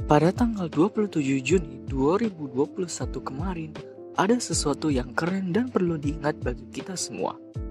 Pada tanggal 27 Juni 2021 kemarin, ada sesuatu yang keren dan perlu diingat bagi kita semua.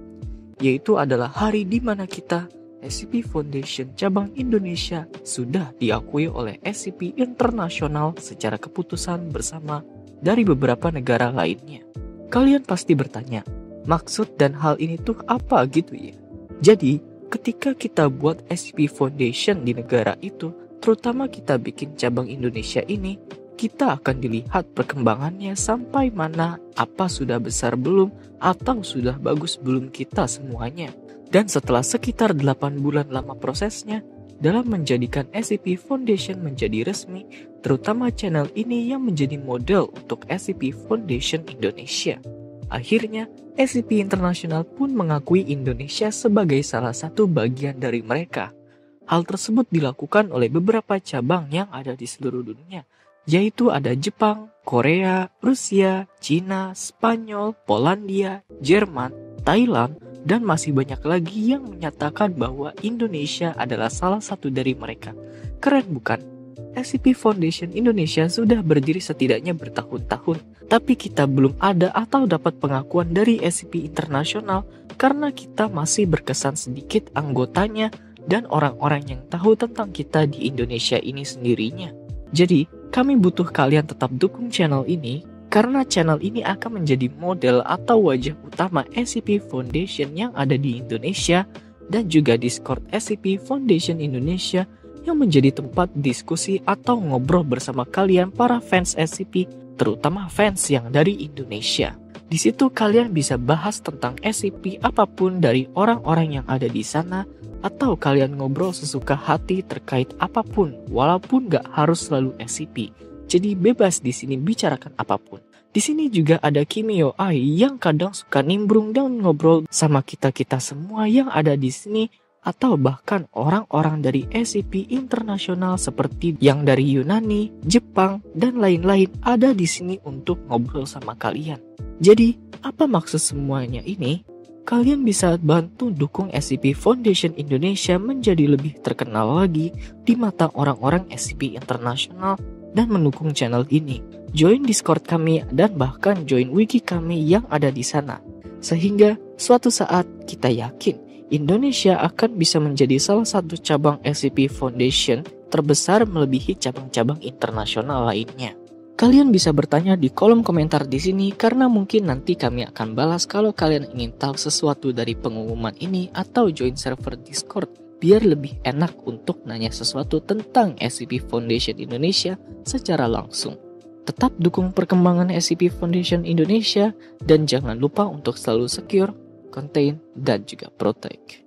Yaitu adalah hari di mana kita, SCP Foundation Cabang Indonesia, sudah diakui oleh SCP Internasional secara keputusan bersama dari beberapa negara lainnya. Kalian pasti bertanya, maksud dan hal ini tuh apa gitu ya? Jadi, ketika kita buat SCP Foundation di negara itu, terutama kita bikin cabang Indonesia ini, kita akan dilihat perkembangannya sampai mana, apa sudah besar belum, atau sudah bagus belum kita semuanya. Dan setelah sekitar 8 bulan lama prosesnya, dalam menjadikan SCP Foundation menjadi resmi, terutama channel ini yang menjadi model untuk SCP Foundation Indonesia. Akhirnya, SCP Internasional pun mengakui Indonesia sebagai salah satu bagian dari mereka. Hal tersebut dilakukan oleh beberapa cabang yang ada di seluruh dunia, yaitu ada Jepang, Korea, Rusia, Cina, Spanyol, Polandia, Jerman, Thailand, dan masih banyak lagi yang menyatakan bahwa Indonesia adalah salah satu dari mereka. Keren bukan? SCP Foundation Indonesia sudah berdiri setidaknya bertahun-tahun, tapi kita belum ada atau dapat pengakuan dari SCP Internasional karena kita masih berkesan sedikit anggotanya dan orang-orang yang tahu tentang kita di Indonesia ini sendirinya. Jadi, kami butuh kalian tetap dukung channel ini, karena channel ini akan menjadi model atau wajah utama SCP Foundation yang ada di Indonesia, dan juga Discord SCP Foundation Indonesia yang menjadi tempat diskusi atau ngobrol bersama kalian para fans SCP, terutama fans yang dari Indonesia. Di situ kalian bisa bahas tentang SCP apapun dari orang-orang yang ada di sana, atau kalian ngobrol sesuka hati terkait apapun, walaupun gak harus selalu SCP. Jadi bebas di sini bicarakan apapun. Di sini juga ada Kimio Ai yang kadang suka nimbrung dan ngobrol sama kita-kita semua yang ada di sini, atau bahkan orang-orang dari SCP Internasional seperti yang dari Yunani, Jepang, dan lain-lain ada di sini untuk ngobrol sama kalian. Jadi, apa maksud semuanya ini? Kalian bisa bantu dukung SCP Foundation Indonesia menjadi lebih terkenal lagi di mata orang-orang SCP Internasional dan mendukung channel ini. Join Discord kami dan bahkan join wiki kami yang ada di sana. Sehingga suatu saat kita yakin Indonesia akan bisa menjadi salah satu cabang SCP Foundation terbesar melebihi cabang-cabang internasional lainnya. Kalian bisa bertanya di kolom komentar di sini karena mungkin nanti kami akan balas kalau kalian ingin tahu sesuatu dari pengumuman ini atau join server Discord biar lebih enak untuk nanya sesuatu tentang SCP Foundation Indonesia secara langsung. Tetap dukung perkembangan SCP Foundation Indonesia dan jangan lupa untuk selalu secure, contain, dan juga protect.